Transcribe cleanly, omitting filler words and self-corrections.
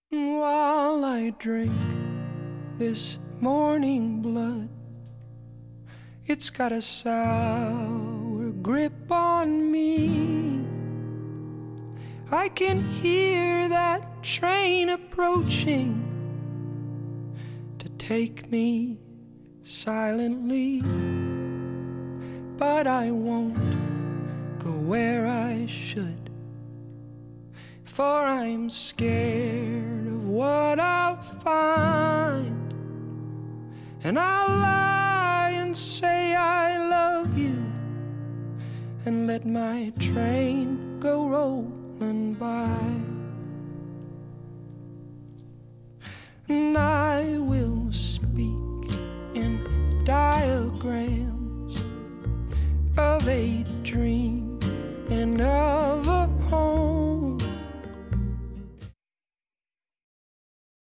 While I drink this morning blood, it's got a sour grip on me. I can hear that train approaching to take me silently, but I won't go where I should, for I'm scared of what I'll find. And I'll lie and say I love you and let my train go rolling by. And